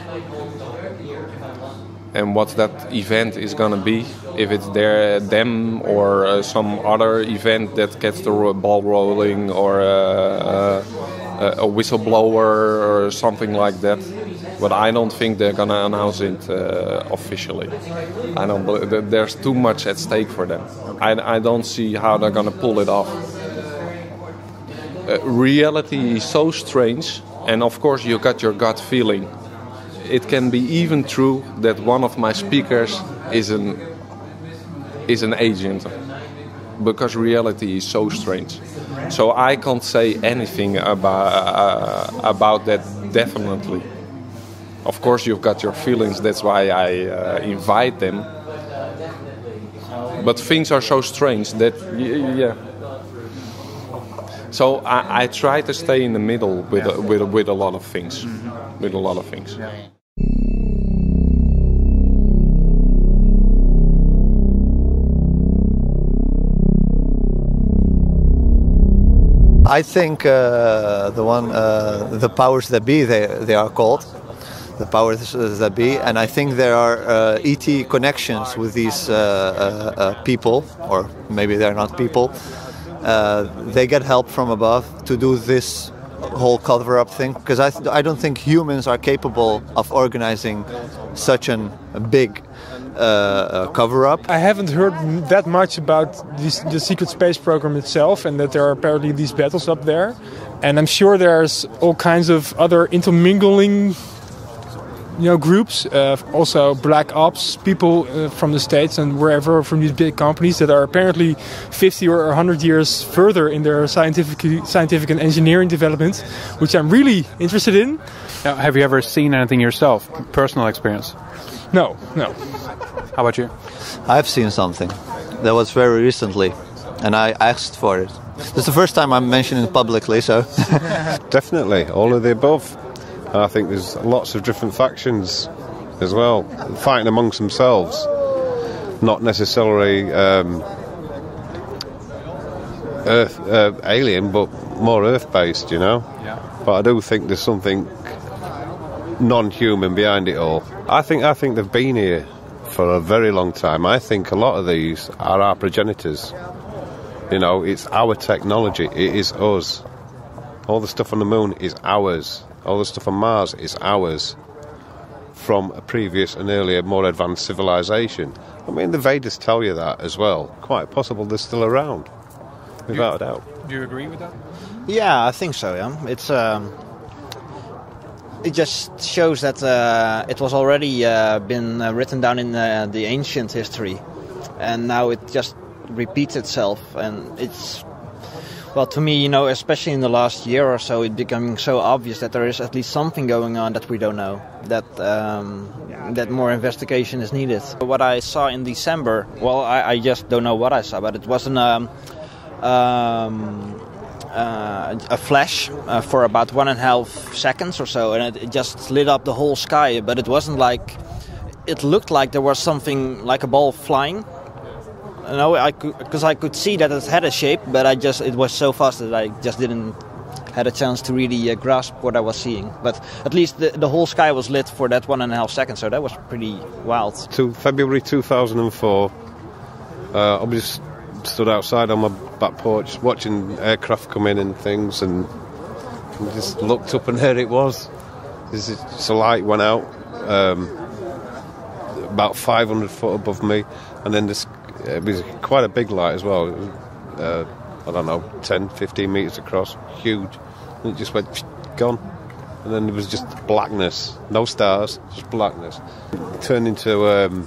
And what that event is going to be, if it's their, them or uh, some other event that gets the ball rolling, or uh, uh, a whistleblower or something like that. But I don't think they're going to announce it uh, officially. I don't believe, there's too much at stake for them. I, I don't see how they're going to pull it off. Uh, reality is so strange, and of course you got your gut feeling. It can be even true that one of my speakers is an is an agent, because reality is so strange. So I can't say anything about uh, about that definitely. Of course, you've got your feelings. That's why I uh, invite them. But things are so strange that, yeah. So I, I try to stay in the middle with yeah. with with a lot of things, mm-hmm. with a lot of things. Yeah. I think uh, the one, uh, the powers that be, they they are called. The powers that be, and I think there are uh, E T connections with these uh, uh, uh, people, or maybe they're not people. Uh, they get help from above to do this whole cover-up thing, because I, th- I don't think humans are capable of organizing such an, a big uh, uh, cover-up. I haven't heard that much about this, the secret space program itself, and that there are apparently these battles up there. And I'm sure there's all kinds of other intermingling, you know, groups, uh, also black ops people uh, from the States and wherever, from these big companies that are apparently fifty or one hundred years further in their scientific scientific and engineering development, which I'm really interested in. Now, have you ever seen anything yourself, personal experience? No, no. How about you? I've seen something that was very recently, and I asked for it. This is the first time I'm mentioning it publicly, so... Definitely, all of the above. I think there's lots of different factions as well, fighting amongst themselves, not necessarily um, Earth, uh, alien, but more Earth-based, you know. Yeah. But I do think there's something non-human behind it all. I think I think they've been here for a very long time. I think a lot of these are our progenitors. You know, it's our technology. It is us. All the stuff on the moon is ours. All the stuff on Mars is ours from a previous and earlier, more advanced civilization. I mean, the Vedas tell you that as well. Quite possible they're still around, without a doubt. Do you agree with that? Yeah, I think so. Yeah, it's um, it just shows that uh, it was already uh, been uh, written down in uh, the ancient history, and now it just repeats itself, and it's. Well, to me, you know, especially in the last year or so, it's becoming so obvious that there is at least something going on that we don't know, that um, that more investigation is needed. What I saw in December, well, I, I just don't know what I saw, but it wasn't um, um, uh, a flash uh, for about one and a half seconds or so, and it, it just lit up the whole sky, but it wasn't like, it looked like there was something like a ball flying. No, I could, because I could see that it had a shape, but I just it was so fast that I just didn't had a chance to really uh, grasp what I was seeing. But at least the, the whole sky was lit for that one and a half seconds, so that was pretty wild. To February two thousand four, uh, I just stood outside on my back porch watching aircraft come in and things, and, and just looked up, and there it was. Just a light went out um, about five hundred foot above me, and then this. It was quite a big light as well. It was, uh, I don't know, ten, fifteen metres across, huge. And it just went, gone. And then there was just blackness, no stars, just blackness. It turned into um,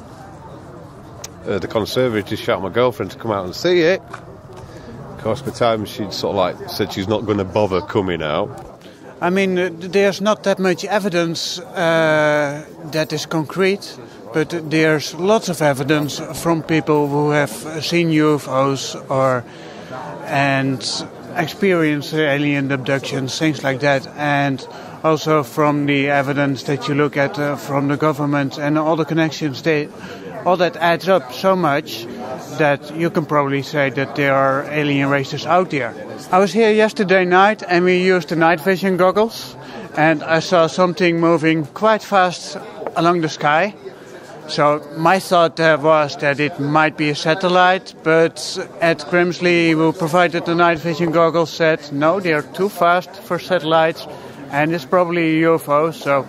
uh, the conservatory to shout at my girlfriend to come out and see it. Of course, by the time she'd sort of like said she's not going to bother coming out. I mean, uh, there's not that much evidence uh, that is concrete. But there's lots of evidence from people who have seen U F Os or and experienced alien abductions, things like that, and also from the evidence that you look at uh, from the government and all the connections. They, all that adds up so much that you can probably say that there are alien races out there. I was here yesterday night and we used the night vision goggles, and I saw something moving quite fast along the sky. So my thought uh, was that it might be a satellite, but Ed Grimsley, who provided the night vision goggles, said no, they are too fast for satellites, and it's probably a U F O. So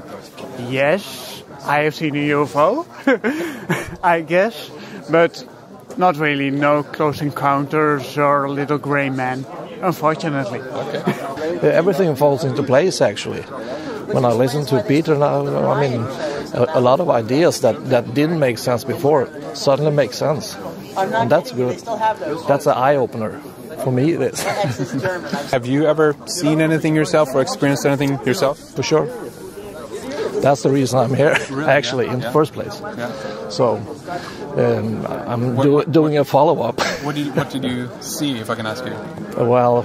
yes, I have seen a U F O, I guess, but not really no close encounters or little grey man, unfortunately. Okay. Yeah, everything falls into place, actually. When I listen to Peter now, I mean, a, a lot of ideas that, that didn't make sense before suddenly make sense. And that's good. That's an eye-opener. For me, it is. Have you ever seen anything yourself or experienced anything yourself? For sure. That's the reason I'm here, really? actually, yeah. in yeah. the first place. Yeah. So, um, I'm what, do, what, doing what, a follow-up. What, did you, what did you see, if I can ask you? Well,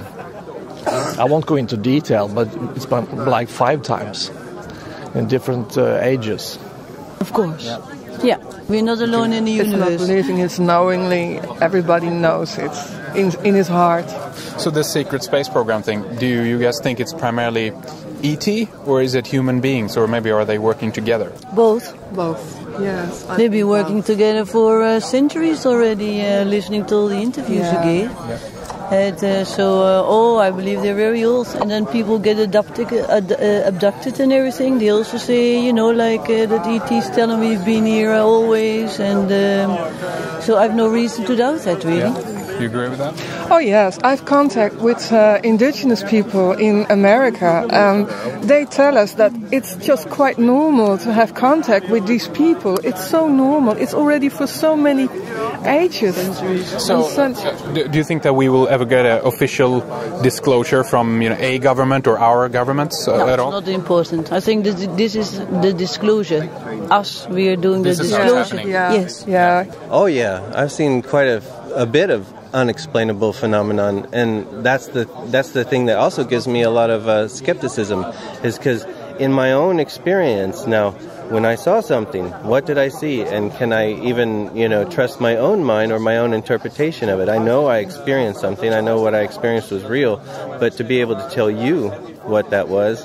I won't go into detail, but it's been like five times in different uh, ages. Of course. Yeah. Yeah. We're not alone in the it's universe. It's not believing, it's knowingly. Everybody knows it's in, in his heart. So this secret space program thing, do you, you guys think it's primarily E T or is it human beings, or maybe are they working together? Both. Both. Yes. They've been working both. together for uh, centuries already, uh, listening to all the interviews yeah. you gave. Yeah. And, uh, so, uh, oh, I believe they're very old. And then people get abducted, uh, abducted and everything. They also say, you know, like uh, that E T's telling me we've been here always. And um, so I have no reason to doubt that, really. Yeah. You agree with that? Oh, yes. I have contact with uh, indigenous people in America. Um, they tell us that it's just quite normal to have contact with these people. It's so normal. It's already for so many ages. So, so do, do you think that we will ever get an official disclosure from, you know, a government or our governments uh, no, at all? No, it's not important. I think that this is the disclosure. Us, we are doing this the disclosure. Yeah. Yes. Yeah. Oh, yeah. I've seen quite a, a bit of unexplainable phenomenon, and that's the that's the thing that also gives me a lot of uh, skepticism, is because in my own experience now, when I saw something, what did I see, and can I even, you know, trust my own mind or my own interpretation of it? I know I experienced something, I know what I experienced was real, but to be able to tell you what that was,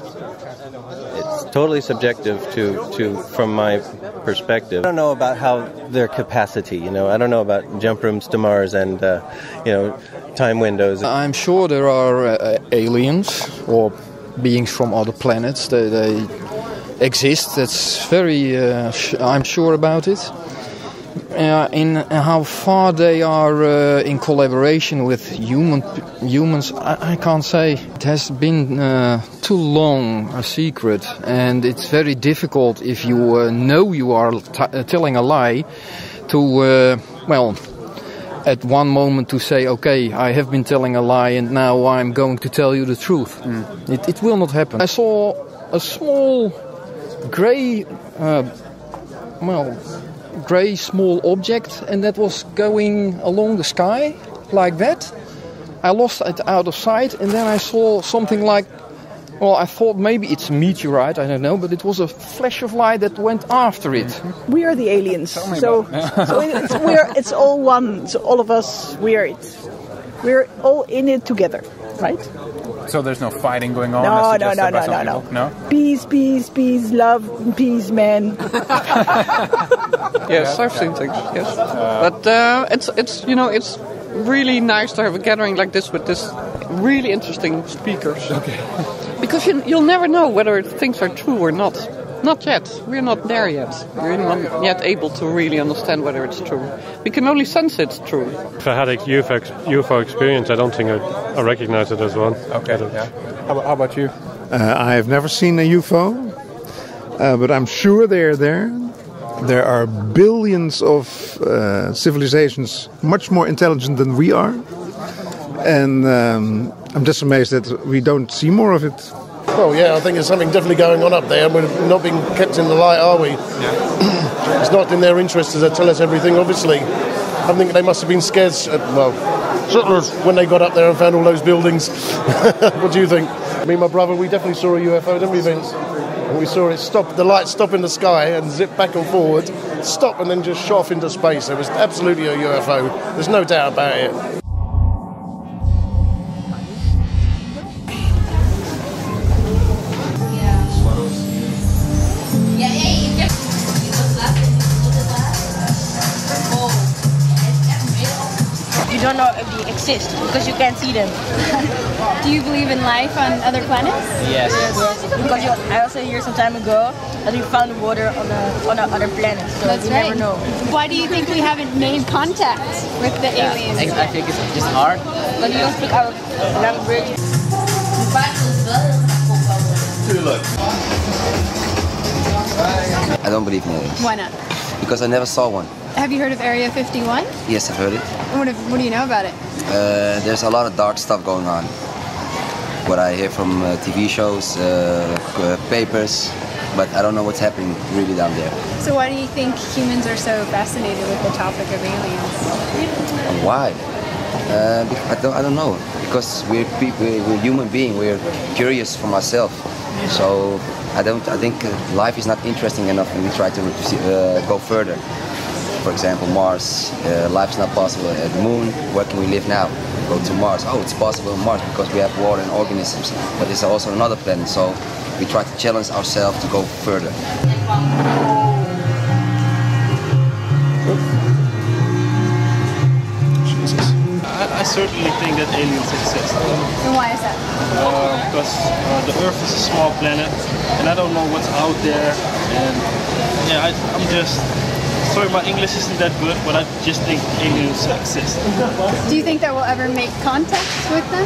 it's totally subjective to, to from my perspective. I don't know about how their capacity, you know, I don't know about jump rooms to Mars and, uh, you know, time windows. I'm sure there are uh, aliens or beings from other planets. They, they exist. That's very, uh, sh- I'm sure about it. uh, in how far they are uh, in collaboration with human humans, I, I can't say. It has been uh, too long a secret, and it's very difficult if you uh, know you are t- uh, telling a lie to, uh, well, at one moment to say, okay, I have been telling a lie and now I'm going to tell you the truth. Mm. It, it will not happen. I saw a small grey, uh, well, grey small object, and that was going along the sky like that. I lost it out of sight, and then I saw something like, well, I thought maybe it's a meteorite, I don't know, but it was a flash of light that went after it. We are the aliens, so, so it's, we're, it's all one. So all of us, we are it. We're all in it together, right? So there's no fighting going on? No, as no, no, no, no, no, no. Peace, peace, peace, love, peace, man. Yes, I've seen things. Yes, but uh, it's it's you know it's really nice to have a gathering like this with this really interesting speakers. Okay. Because you, you'll never know whether things are true or not. Not yet. We're not there yet. We're not yet able to really understand whether it's true. We can only sense it's true. If I had a U F O, U F O experience, I don't think I'd, I recognize it as one. Okay, yeah. How about, how about you? Uh, I have never seen a U F O, uh, but I'm sure they're there. There are billions of uh, civilizations much more intelligent than we are. And um, I'm just amazed that we don't see more of it. Well, yeah, I think there's something definitely going on up there, and we're not being kept in the light, are we? Yeah. It's not in their interest to tell us everything, obviously. I think they must have been scared, uh, well, when they got up there and found all those buildings. What do you think? Me and my brother, we definitely saw a U F O, didn't we, Vince? And we saw it stop, the light stop in the sky and zip back and forward, stop and then just shot off into space. It was absolutely a U F O. There's no doubt about it. You don't know if they exist because you can't see them. Do you believe in life on other planets? Yes. yes. Because you, I also heard some time ago that we found water on a, on a other planet, so That's we right. never know. Why do you think we haven't made contact with the Yeah, aliens? I, I think it's just hard. But we don't speak our language. I don't believe in aliens. Why not? Because I never saw one. Have you heard of Area fifty-one? Yes, I've heard it. What, if, what do you know about it? Uh, there's a lot of dark stuff going on. What I hear from uh, T V shows, uh, uh, papers, but I don't know what's happening really down there. So why do you think humans are so fascinated with the topic of aliens? Why? Uh, I don't, I don't know. Because we're people, we're human beings. We're curious from ourselves. So I don't. I think uh, life is not interesting enough, and we try to uh, go further. For example, Mars. Uh, life's not possible at the Moon. Where can we live now? Go to Mars. Oh, it's possible on Mars because we have water and organisms. But it's also another planet. So we try to challenge ourselves to go further. I, I certainly think that aliens exist. And why is that? Uh, because uh, the Earth is a small planet, and I don't know what's out there. And yeah, I, I'm just sorry, my English isn't that good, but I just think aliens exist. Do you think that we'll ever make contact with them?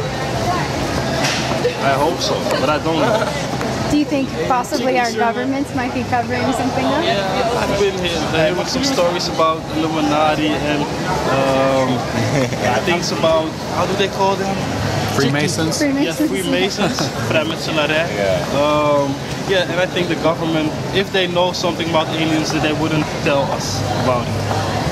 I hope so, but I don't know. Do you think possibly our governments might be covering something up? Yeah, I've been here, there with some stories about Illuminati and um, things about, how do they call them? Freemasons? Freemasons. Yeah, Freemasons, vrijmetselarij. Yeah. Um, yeah, and I think the government, if they know something about aliens, that they wouldn't tell us about it.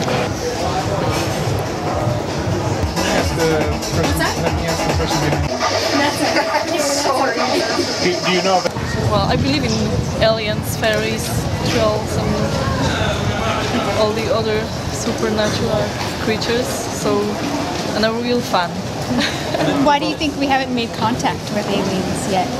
What's that? Let me ask the question. Sorry. Do, do you know? Well, I believe in aliens, fairies, trolls, and all the other supernatural creatures. So, and I'm real fan. Why do you think we haven't made contact with aliens yet?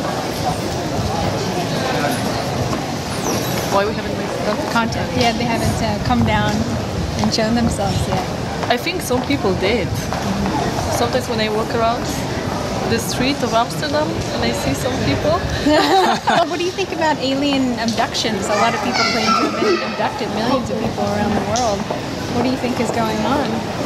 Why we haven't made contact? Contact. Yeah, they haven't uh, come down and shown themselves yet. I think some people did. Mm-hmm. Sometimes when I walk around the street of Amsterdam and I see some people. What do you think about alien abductions? A lot of people claim to have been abducted, millions of people around the world. What do you think is going on?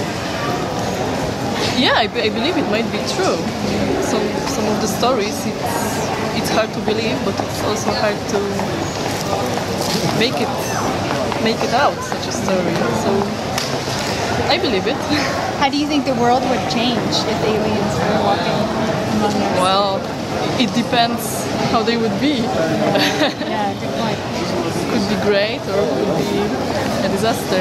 Yeah, I, I believe it might be true. Some some of the stories, it's it's hard to believe, but it's also hard to make it make it out, such a story. So I believe it. How do you think the world would change if aliens were walking among us? Well, it depends how they would be. Yeah, good point. Could be great or could be a disaster.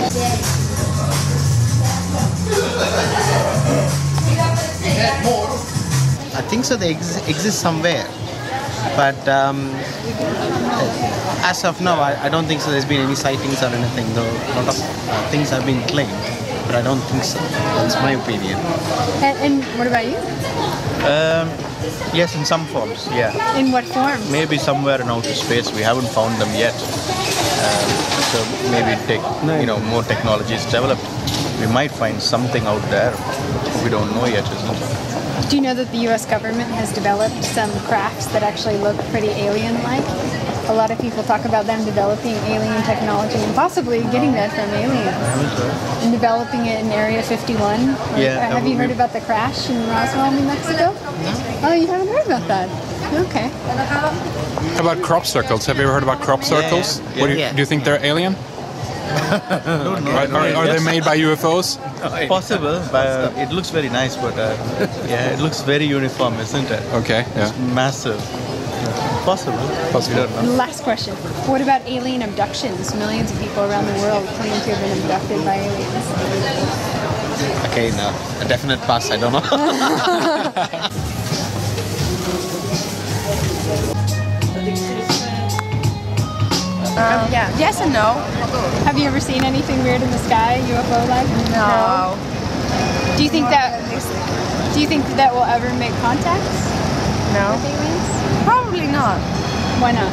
I think so. They ex exist somewhere, but um, as of now, I, I don't think so. There's been any sightings or anything. Though a lot of uh, things have been claimed, but I don't think so. That's my opinion. And, and what about you? Um, yes, in some forms. Yeah. In what forms? Maybe somewhere in outer space. We haven't found them yet. Um, so maybe take you know more technology is developed. We might find something out there. We don't know yet, isn't it? Do you know that the U S government has developed some crafts that actually look pretty alien-like? A lot of people talk about them developing alien technology and possibly getting that from aliens. And developing it in Area fifty-one. Yeah. Have you heard about the crash in Roswell, New Mexico? Oh, you haven't heard about that? Okay. How about crop circles? Have you ever heard about crop circles? Yeah, yeah. What do, you, Yeah. do you think they're alien? No, no, Are, are, are they made by U F Os? Possible, but uh, it looks very nice. But uh, yeah, it looks very uniform, isn't it? Okay, yeah. It's massive. Possible. Possible. Last question. What about alien abductions? Millions of people around the world claim to have been abducted by aliens. Okay, no, a definite pass. I don't know. Um, yeah. Yes and no. Have you ever seen anything weird in the sky, U F O-like? No. Do you think that? Do you think that will ever make contacts? No. With aliens? Probably not. Why not?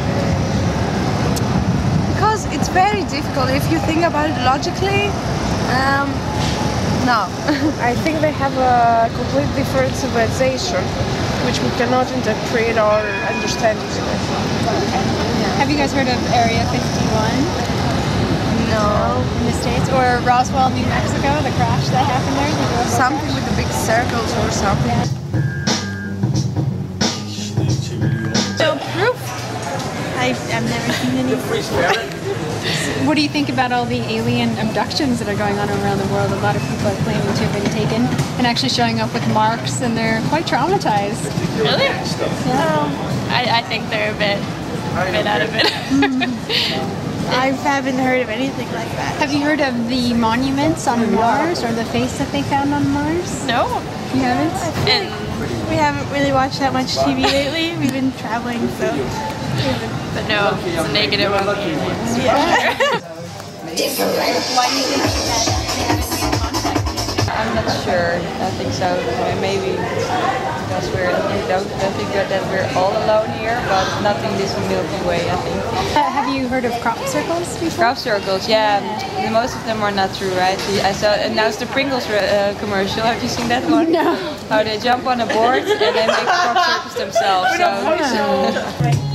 Because it's very difficult. If you think about it logically, um, no. I think they have a completely different civilization, which we cannot interpret or understand easily. Okay. Have you guys heard of Area fifty-one? No. In the States? Or Roswell, New Mexico, the crash that happened there? The something crash? With the big circles or something. So proof? I've, I've never seen any. What do you think about all the alien abductions that are going on around the world? A lot of people are claiming to have been taken and actually showing up with marks, and they're quite traumatized. Really? Yeah. I, I think they're a bit, a bit out of it. I haven't heard of anything like that. Have you heard of the monuments on Mars, or the face that they found on Mars? No. You haven't? And we haven't really watched that much T V lately. We've been traveling, so. But no, it's a negative one. Yeah. Why do you think that they haven't made contact? I'm not sure. I think so. Maybe because we're we don't, don't think that, that we're all alone here, but not in this Milky Way, I think. Uh, have you heard of crop circles before? Crop circles, yeah. Most of them are not true, right? I saw, and now it's the Pringles uh, commercial. Have you seen that one? No. How they jump on a board and they make crop circles themselves. So.